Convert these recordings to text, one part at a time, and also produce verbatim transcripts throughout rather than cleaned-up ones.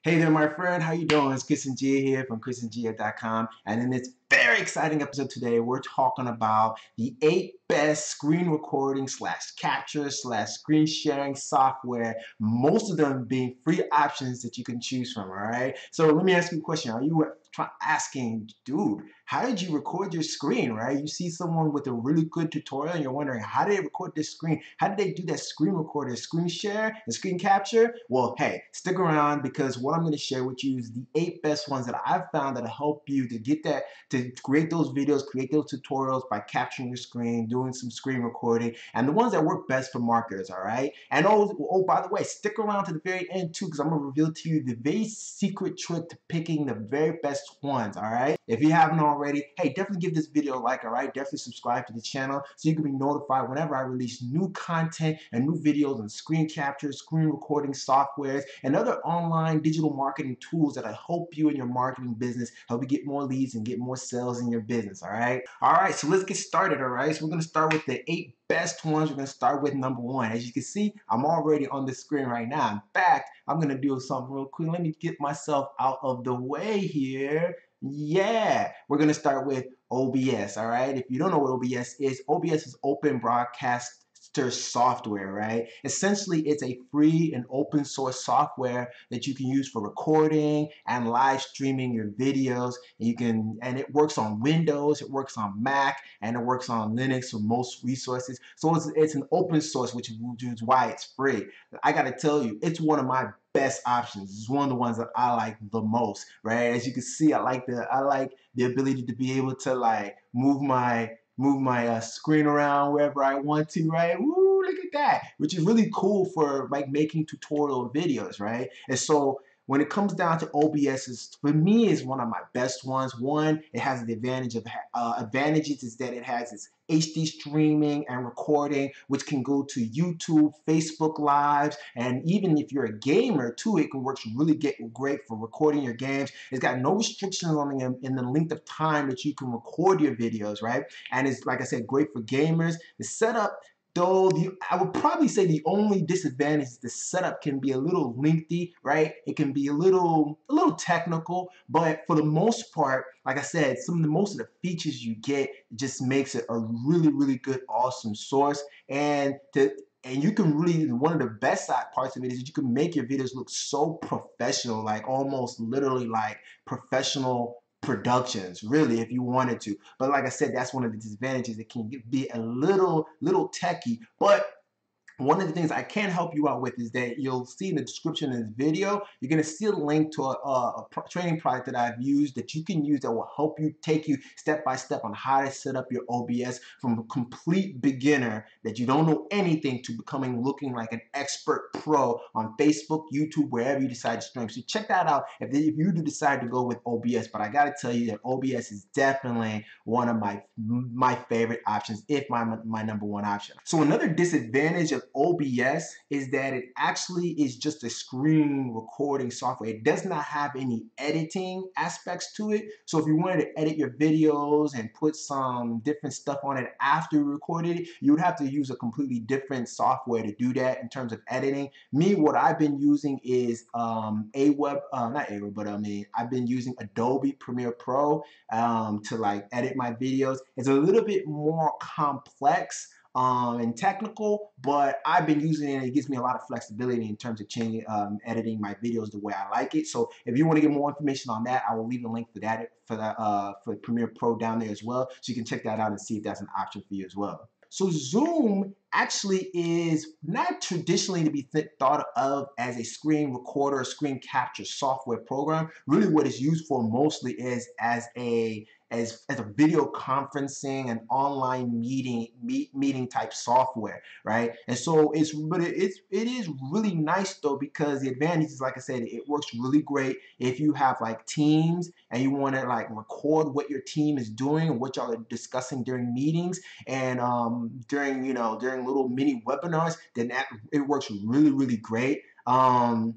Hey there, my friend. How you doing? It's Chris and Gia here from chris and gia dot com. And in this very exciting episode today, we're talking about the eight best screen recording slash capture slash screen sharing software, most of them being free options that you can choose from, all right? So let me ask you a question. Are you asking, dude, how did you record your screen, right? You see someone with a really good tutorial and you're wondering, how did they record this screen? How did they do that screen recorder, screen share, and screen capture? Well, hey, stick around because what I'm going to share with you is the eight best ones that I've found that'll help you to get that, to create those videos, create those tutorials by capturing your screen, doing some screen recording, and the ones that work best for marketers, all right? And oh, oh by the way, stick around to the very end too because I'm going to reveal to you the very secret trick to picking the very best ones, all right? If you haven't already, hey, definitely give this video a like, all right? Definitely subscribe to the channel so you can be notified whenever I release new content and new videos on screen capture, screen recording softwares, and other online digital marketing tools that help you in your marketing business, help you get more leads and get more sales in your business, all right? All right, so let's get started, all right? So we're gonna start with the eight best ones. We're gonna start with number one. As you can see, I'm already on the screen right now. In fact, I'm gonna do something real quick. Let me get myself out of the way here. Yeah, we're gonna start with O B S, all right? If you don't know what O B S is, O B S is Open Broadcaster software, right? Essentially, it's a free and open source software that you can use for recording and live streaming your videos. You can, and it works on Windows, it works on Mac, and it works on Linux for most resources. So it's, it's an open source, which, which is why it's free. I gotta tell you, it's one of my best options. It's one of the ones that I like the most, right? As you can see, I like the I like the ability to be able to like move my move my uh, screen around wherever I want to, right? Woo, look at that, which is really cool for like making tutorial videos, right? And so when it comes down to O B S, is, for me, is one of my best ones. One, it has the advantage of uh, advantages is that it has its H D streaming and recording, which can go to YouTube, Facebook Lives, and even if you're a gamer too, it can work really get great for recording your games. It's got no restrictions on the in the length of time that you can record your videos, right? And it's, like I said, great for gamers. The setup, though, the, I would probably say the only disadvantage is the setup can be a little lengthy, right? It can be a little, a little technical, but for the most part, like I said, some of the most of the features you get just makes it a really, really good, awesome source. And to and you can really, one of the best side parts of it is that you can make your videos look so professional, like almost literally like professional productions, really, if you wanted to. But like I said, that's one of the disadvantages. It can be a little little techy, but one of the things I can help you out with is that you'll see in the description of this video, you're going to see a link to a, a, a training product that I've used that you can use that will help you take you step by step on how to set up your O B S from a complete beginner that you don't know anything to becoming looking like an expert pro on Facebook, YouTube, wherever you decide to stream. So check that out if, if you do decide to go with O B S. But I got to tell you that O B S is definitely one of my, my favorite options, if my, my number one option. So another disadvantage of O B S is that it actually is just a screen recording software. It does not have any editing aspects to it. So if you wanted to edit your videos and put some different stuff on it after you recorded it, you would have to use a completely different software to do that in terms of editing. Me, what I've been using is um, Aweber, uh, not Aweber, but I mean, I've been using Adobe Premiere Pro um, to like edit my videos. It's a little bit more complex um, and technical, but I've been using it and it gives me a lot of flexibility in terms of changing, um, editing my videos the way I like it. So if you want to get more information on that, I will leave a link for that for that uh, for Premiere Pro down there as well, so you can check that out and see if that's an option for you as well. So Zoom actually is not traditionally to be th thought of as a screen recorder or screen capture software program. Really what it's used for mostly is as a as, as a video conferencing and online meeting meet, meeting type software, right? And so it's but it, it's it is really nice though, because the advantage is, like I said, it works really great if you have like teams and you want to like record what your team is doing and what y'all are discussing during meetings and um, during you know during little mini webinars. Then that it works really really great. Um,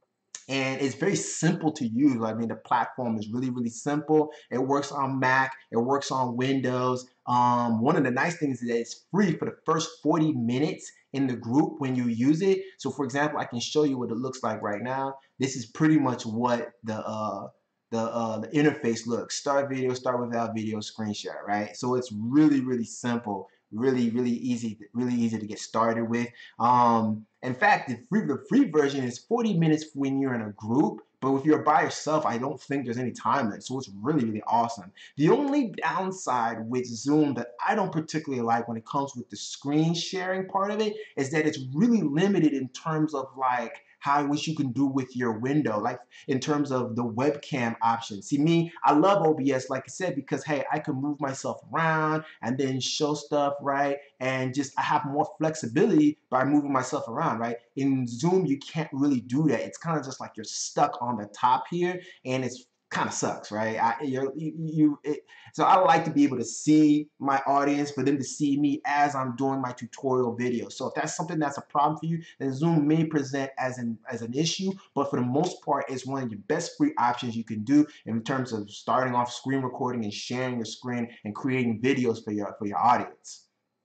and it's very simple to use. I mean, the platform is really, really simple. It works on Mac. It works on Windows. Um, one of the nice things is that it's free for the first forty minutes in the group when you use it. So for example, I can show you what it looks like right now. This is pretty much what the uh, the uh, the interface looks. Start video, start without video, screen share, right? So it's really, really simple, really, really easy, really easy to get started with. Um, in fact, the free, the free version is forty minutes when you're in a group, but if you're by yourself, I don't think there's any time limit, so it's really, really awesome. The only downside with Zoom that I don't particularly like when it comes with the screen sharing part of it is that it's really limited in terms of like how I wish you can do with your window, like in terms of the webcam option. See me, I love O B S, like I said, because hey, I can move myself around and then show stuff, right? And just I have more flexibility by moving myself around, right? In Zoom, you can't really do that. It's kind of just like you're stuck on the top here, and it's kind of sucks, right? I, you're, you, you it, so I like to be able to see my audience, for them to see me as I'm doing my tutorial video. So if that's something that's a problem for you, then Zoom may present as an as an issue, but for the most part, it's one of your best free options you can do in terms of starting off screen recording and sharing your screen and creating videos for your for your audience.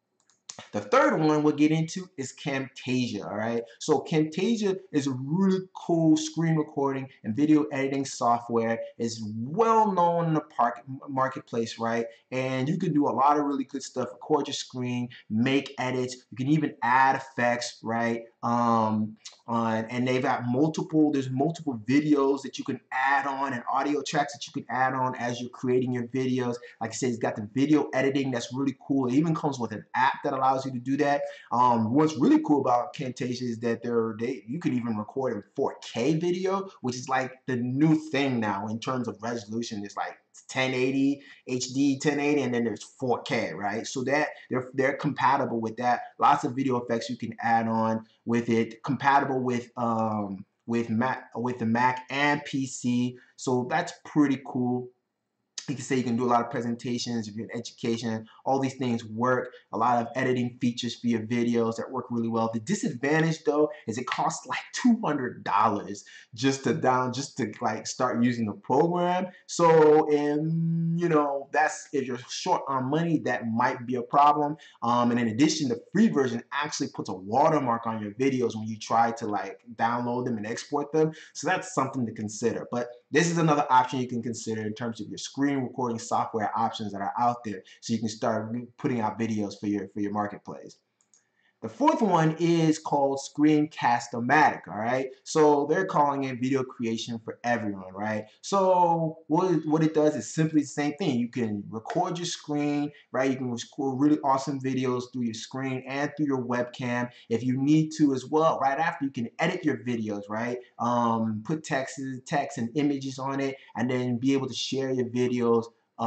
The third one we'll get into is Camtasia, all right? So Camtasia is a really cool screen recording and video editing software. It's well known in the park, marketplace, right? And you can do a lot of really good stuff, record your screen, make edits. You can even add effects, right? Um, on, and they've got multiple, there's multiple videos that you can add on and audio tracks that you can add on as you're creating your videos. Like I said, it's got the video editing that's really cool. It even comes with an app that allows you to do that. Um, what's really cool about Camtasia is that they're, they you can even record in four K video, which is like the new thing now in terms of resolution. It's like ten eighty H D, ten eighty, and then there's four K, right? So that they're they're compatible with that. Lots of video effects you can add on with it. Compatible with um with Mac with the Mac and P C. So that's pretty cool. You can say you can do a lot of presentations if you're in education. All these things work. A lot of editing features for your videos that work really well. The disadvantage though is it costs like two hundred dollars just to down, just to like start using the program. So, and you know, that's if you're short on money, that might be a problem. Um, and in addition, the free version actually puts a watermark on your videos when you try to like download them and export them. So that's something to consider. But this is another option you can consider in terms of your screen recording software options that are out there, so you can start putting out videos for your for your marketplace. The fourth one is called Screencast, all right? So they're calling it video creation for everyone, right? So what it, what it does is simply the same thing. You can record your screen, right? You can record really awesome videos through your screen and through your webcam. If you need to as well, right after, you can edit your videos, right? Um, put text, text and images on it, and then be able to share your videos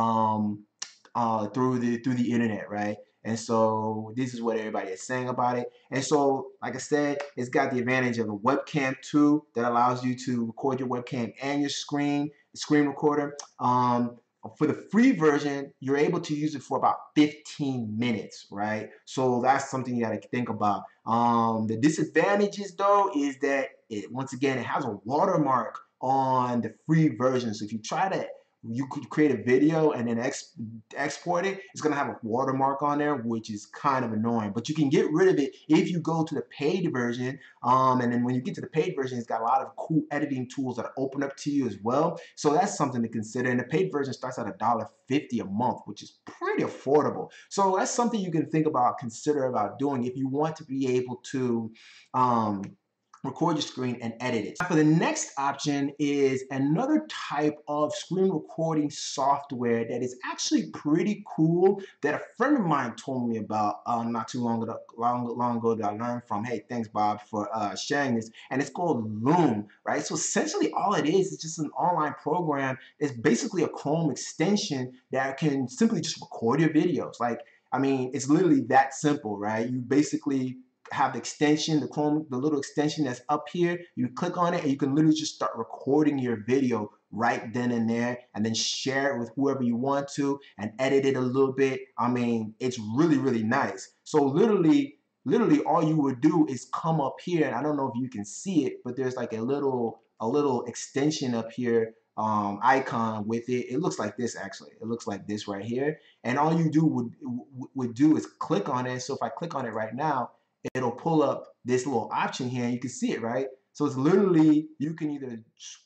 um, uh, through the through the internet, right? And so this is what everybody is saying about it. And so, like I said, it's got the advantage of a webcam too that allows you to record your webcam and your screen, screen recorder. Um, for the free version, you're able to use it for about fifteen minutes, right? So that's something you got to think about. Um, the disadvantages though is that it, once again, it has a watermark on the free version. So if you try to you could create a video and then ex export it, it's gonna have a watermark on there, which is kind of annoying. But you can get rid of it if you go to the paid version. Um, and then when you get to the paid version, it's got a lot of cool editing tools that are open up to you as well. So that's something to consider. And the paid version starts at a dollar fifty a month, which is pretty affordable. So that's something you can think about, consider about doing if you want to be able to um, record your screen and edit it. For the next option is another type of screen recording software that is actually pretty cool that a friend of mine told me about uh, not too long ago, long, long ago that I learned from. Hey, thanks Bob for uh, sharing this. And it's called Loom, right? So essentially all it is is just an online program. It's basically a Chrome extension that can simply just record your videos. Like, I mean, it's literally that simple, right? You basically have the extension, the Chrome, the little extension that's up here. You click on it and you can literally just start recording your video right then and there, and then share it with whoever you want to and edit it a little bit. I mean, it's really, really nice. So literally, literally all you would do is come up here, and I don't know if you can see it, but there's like a little, a little extension up here, um, icon with it. It looks like this actually. It looks like this right here. And all you do would, would do is click on it. So if I click on it right now, it'll pull up this little option here and you can see it, right? So it's literally, you can either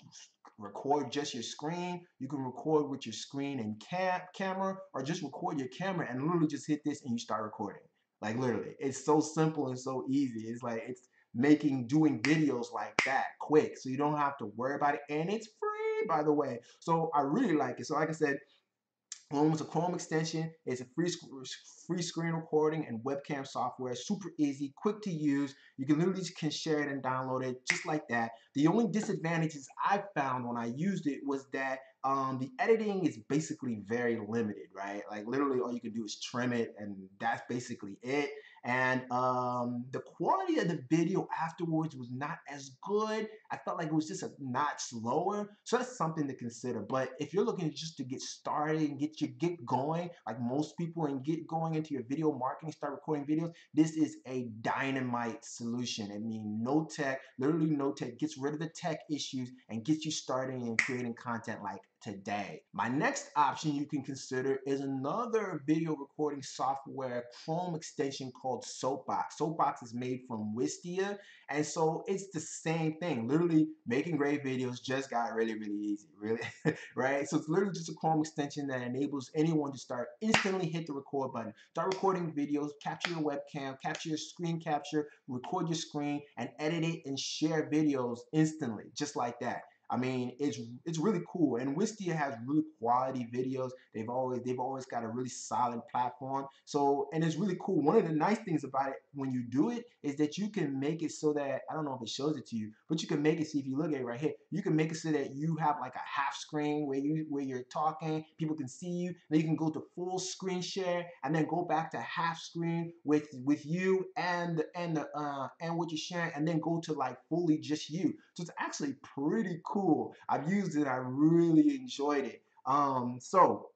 record just your screen, you can record with your screen and cam camera, or just record your camera and literally just hit this and you start recording. Like literally, it's so simple and so easy. It's like, it's making, doing videos like that quick. So you don't have to worry about it. And it's free, by the way. So I really like it. So like I said, Loom is a Chrome extension. It's a free free screen recording and webcam software. Super easy, quick to use. You can literally just can share it and download it just like that. The only disadvantages I found when I used it was that um, the editing is basically very limited, right? Like literally all you can do is trim it and that's basically it. And um, the quality of the video afterwards was not as good. I felt like it was just a notch lower. So that's something to consider. But if you're looking just to get started and get your get going, like most people, and get going into your video marketing, start recording videos, this is a dynamite solution. I mean, no tech, literally no tech, gets rid of the tech issues and gets you starting and creating content like today. My next option you can consider is another video recording software Chrome extension called Soapbox. Soapbox is made from Wistia, and so it's the same thing. Literally making great videos just got really, really easy, really, right? So it's literally just a Chrome extension that enables anyone to start instantly hit the record button, start recording videos, capture your webcam, capture your screen capture, record your screen, and edit it and share videos instantly, just like that. I mean, it's it's really cool, and Wistia has really quality videos. They've always they've always got a really solid platform. So, and it's really cool. One of the nice things about it when you do it is that you can make it so that, I don't know if it shows it to you, but you can make it. See, if you look at it right here, you can make it so that you have like a half screen where you where you're talking, people can see you. Then you can go to full screen share, and then go back to half screen with with you and and the uh, and what you're sharing, and then go to like fully just you. So it's actually pretty cool. I've used it. I really enjoyed it. Um, so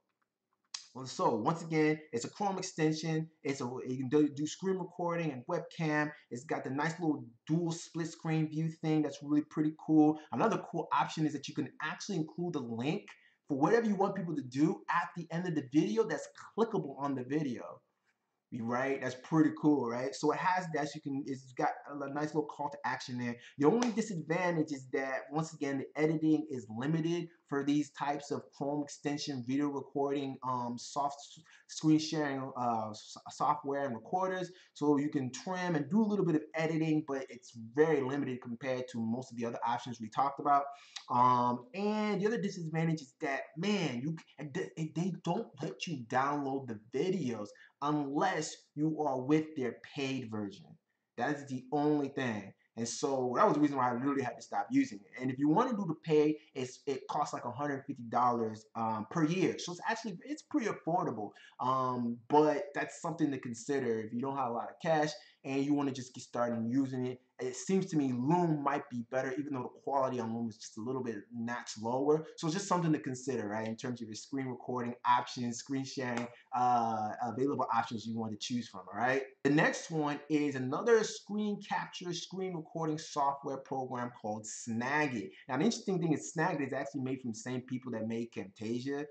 so once again, it's a Chrome extension. It's a you can do, do screen recording and webcam. It's got the nice little dual split screen view thing that's really pretty cool. Another cool option is that you can actually include the link for whatever you want people to do at the end of the video that's clickable on the video. Right, that's pretty cool, right? So it has that. You can, it's got a nice little call to action there. The only disadvantage is that once again the editing is limited for these types of Chrome extension video recording um soft screen sharing uh software and recorders. So you can trim and do a little bit of editing, but it's very limited compared to most of the other options we talked about. Um and the other disadvantage is that, man, you they don't let you download the videos unless you are with their paid version. That is the only thing. And so that was the reason why I literally had to stop using it. And if you want to do the pay, it's it costs like one hundred fifty dollars um, per year. So it's actually it's pretty affordable. Um, but that's something to consider if you don't have a lot of cash and you want to just get started using it. It seems to me Loom might be better, even though the quality on Loom is just a little bit notch lower. So it's just something to consider, right? In terms of your screen recording options, screen sharing, uh, available options you want to choose from, all right? The next one is another screen capture, screen recording software program called Snagit. Now, the interesting thing is Snagit is actually made from the same people that made Camtasia.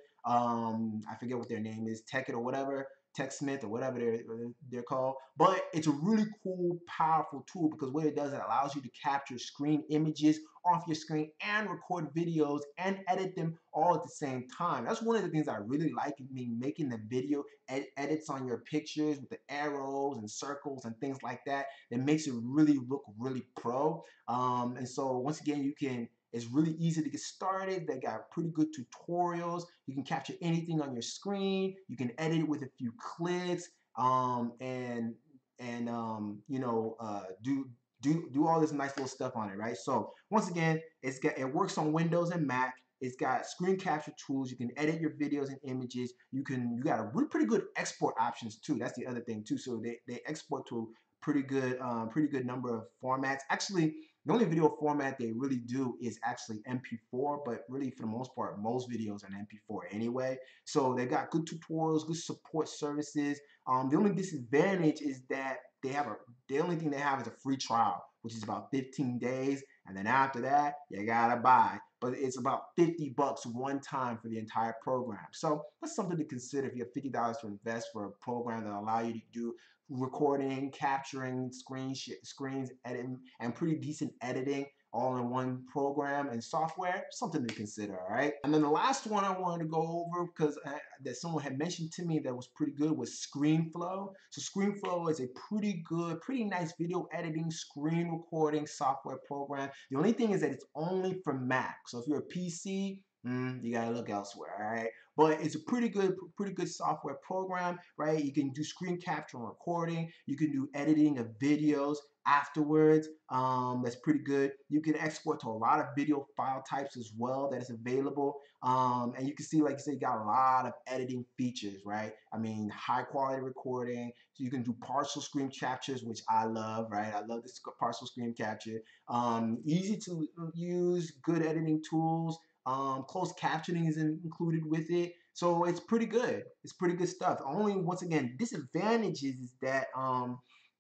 Um, I forget what their name is, Techit or whatever. TechSmith or whatever they're, they're called. But it's a really cool, powerful tool because what it does, it allows you to capture screen images off your screen and record videos and edit them all at the same time. That's one of the things I really like, I mean, making the video ed edits on your pictures with the arrows and circles and things like that. It makes it really look really pro. Um, and so once again, you can it's really easy to get started. They got pretty good tutorials. You can capture anything on your screen. You can edit it with a few clicks, um, and and um, you know uh, do do do all this nice little stuff on it, right? So once again, it's got it works on Windows and Mac. It's got screen capture tools. You can edit your videos and images. You can you got a really pretty good export options too. That's the other thing too. So they they export to pretty good um, pretty good number of formats. Actually, the only video format they really do is actually M P four, but really for the most part, most videos are in M P four anyway. So they got good tutorials, good support services. Um, the only disadvantage is that they have a the only thing they have is a free trial, which is about fifteen days, and then after that, you gotta buy. But it's about fifty bucks one time for the entire program. So that's something to consider if you have fifty dollars to invest for a program that allow you to do recording, capturing screen screens, editing, and pretty decent editing all in one program and software, something to consider, all right? And then the last one I wanted to go over, because that someone had mentioned to me that was pretty good, was Screenflow. So Screenflow is a pretty good, pretty nice video editing, screen recording software program. The only thing is that it's only for Mac. So if you're a P C, Mm, you gotta look elsewhere, all right? But it's a pretty good, pretty good software program, right? You can do screen capture and recording. You can do editing of videos afterwards. Um, that's pretty good. You can export to a lot of video file types as well that is available. Um, and you can see, like you said, you got a lot of editing features, right? I mean, high quality recording. So you can do partial screen captures, which I love, right? I love this partial screen capture. Um, easy to use, good editing tools. Um, closed captioning is included with it. So it's pretty good. It's pretty good stuff. Only, once again, disadvantages is that um,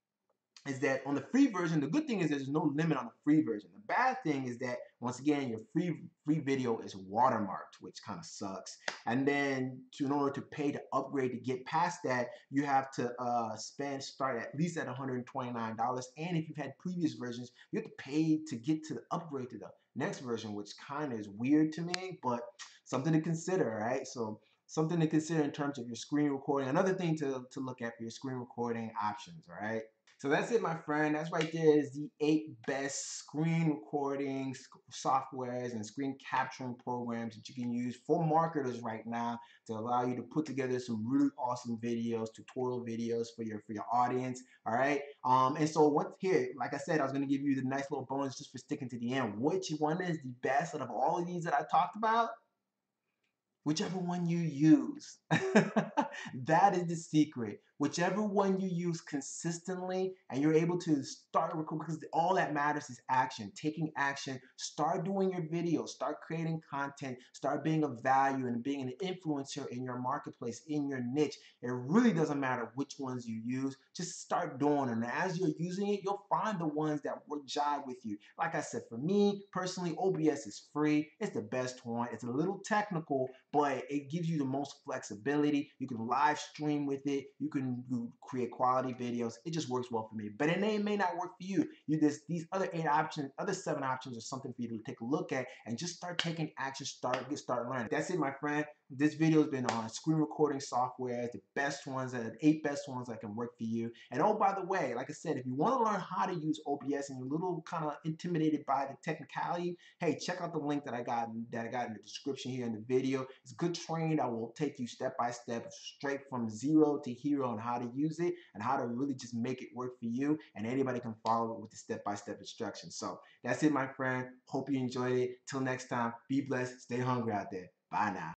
is that on the free version, the good thing is there's no limit on the free version. The bad thing is that, once again, your free free video is watermarked, which kind of sucks. And then to, in order to pay to upgrade to get past that, you have to uh, spend, start at least at one hundred twenty-nine dollars. And if you've had previous versions, you have to pay to get to the upgrade to the next version, which kind of is weird to me, but something to consider, right? So something to consider in terms of your screen recording. Another thing to, to look at for your screen recording options, right? So that's it, my friend. That's right there is the eight best screen recording softwares and screen capturing programs that you can use for marketers right now to allow you to put together some really awesome videos, tutorial videos for your for your audience. All right. Um, and so once here, like I said, I was going to give you the nice little bonus just for sticking to the end. Which one is the best out of all of these that I talked about? Whichever one you use. That is the secret. Whichever one you use consistently and you're able to start recording, because all that matters is action, taking action. Start doing your videos, start creating content, start being of value and being an influencer in your marketplace, in your niche. It really doesn't matter which ones you use. Just start doing them. And as you're using it, you'll find the ones that will jive with you. Like I said, for me personally, O B S is free. It's the best one. It's a little technical, but it gives you the most flexibility. You can live stream with it. You can create quality videos. It just works well for me. But it may, it may not work for you. You just, these other eight options, other seven options are something for you to take a look at and just start taking action, start, get start learning. That's it, my friend. This video has been on screen recording software, the best ones, the eight best ones that can work for you. And oh, by the way, like I said, if you want to learn how to use O B S and you're a little kind of intimidated by the technicality, hey, check out the link that I got that I got in the description here in the video. It's good training that will take you step by step, straight from zero to hero on how to use it and how to really just make it work for you. And anybody can follow it with the step-by-step instructions. So that's it, my friend. Hope you enjoyed it. Till next time, be blessed, stay hungry out there. Bye now.